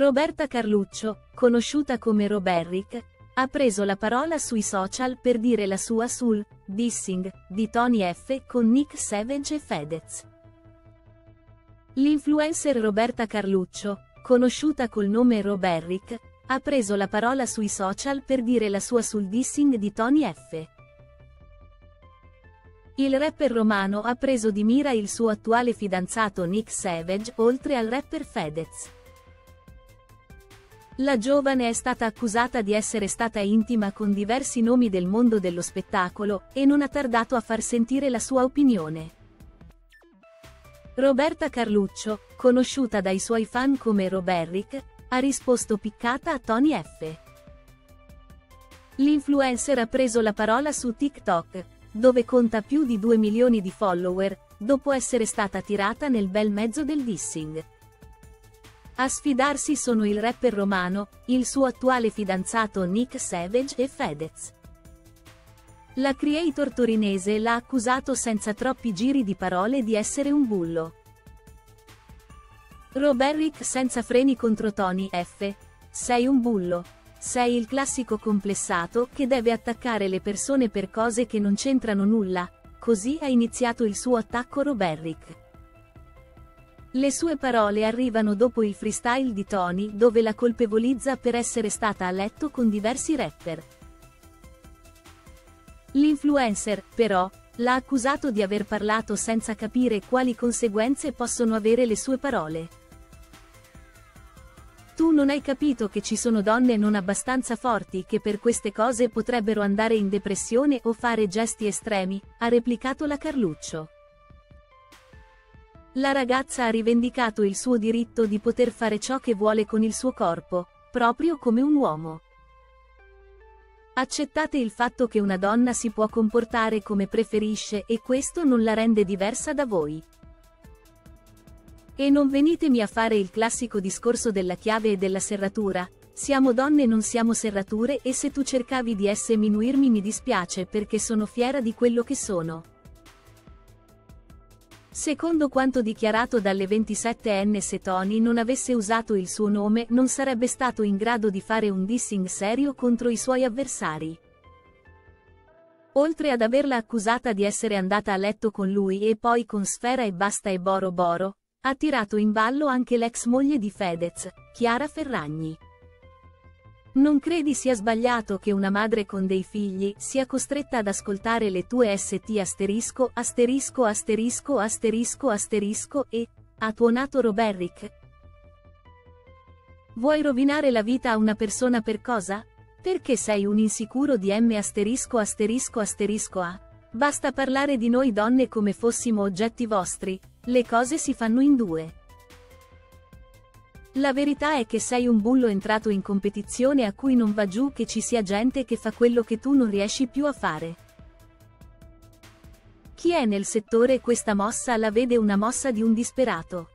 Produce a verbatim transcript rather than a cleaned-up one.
Roberta Carluccio, conosciuta come Roberric, ha preso la parola sui social per dire la sua sul dissing di Tony F con Nick Savage e Fedez. L'influencer Roberta Carluccio, conosciuta col nome Roberric, ha preso la parola sui social per dire la sua sul dissing di Tony F. Il rapper romano ha preso di mira il suo attuale fidanzato Nick Savage, oltre al rapper Fedez. La giovane è stata accusata di essere stata intima con diversi nomi del mondo dello spettacolo, e non ha tardato a far sentire la sua opinione. Roberta Carluccio, conosciuta dai suoi fan come Roberric, ha risposto piccata a Tony F. L'influencer ha preso la parola su TikTok, dove conta più di due milioni di follower, dopo essere stata tirata nel bel mezzo del dissing. A sfidarsi sono il rapper romano, il suo attuale fidanzato Nick Savage e Fedez. La creator torinese l'ha accusato senza troppi giri di parole di essere un bullo. Roberric senza freni contro Tony F. Sei un bullo. Sei il classico complessato che deve attaccare le persone per cose che non c'entrano nulla, così ha iniziato il suo attacco Roberric. Le sue parole arrivano dopo il freestyle di Tony dove la colpevolizza per essere stata a letto con diversi rapper. L'influencer, però, l'ha accusato di aver parlato senza capire quali conseguenze possono avere le sue parole. Tu non hai capito che ci sono donne non abbastanza forti che per queste cose potrebbero andare in depressione o fare gesti estremi, ha replicato la Carluccio. La ragazza ha rivendicato il suo diritto di poter fare ciò che vuole con il suo corpo, proprio come un uomo. Accettate il fatto che una donna si può comportare come preferisce e questo non la rende diversa da voi. E non venitemi a fare il classico discorso della chiave e della serratura, siamo donne non siamo serrature e se tu cercavi di sminuirmi mi dispiace perché sono fiera di quello che sono. Secondo quanto dichiarato dalle ventisettenne, se Tony non avesse usato il suo nome non sarebbe stato in grado di fare un dissing serio contro i suoi avversari. Oltre ad averla accusata di essere andata a letto con lui e poi con Sfera e Basta e Boro Boro, ha tirato in ballo anche l'ex moglie di Fedez, Chiara Ferragni. Non credi sia sbagliato che una madre con dei figli sia costretta ad ascoltare le tue st asterisco asterisco asterisco asterisco asterisco e, ha tuonato Roberric? Vuoi rovinare la vita a una persona per cosa? Perché sei un insicuro di m asterisco asterisco asterisco a? Basta parlare di noi donne come fossimo oggetti vostri, le cose si fanno in due. La verità è che sei un bullo entrato in competizione a cui non va giù che ci sia gente che fa quello che tu non riesci più a fare. Chi è nel settore questa mossa la vede una mossa di un disperato.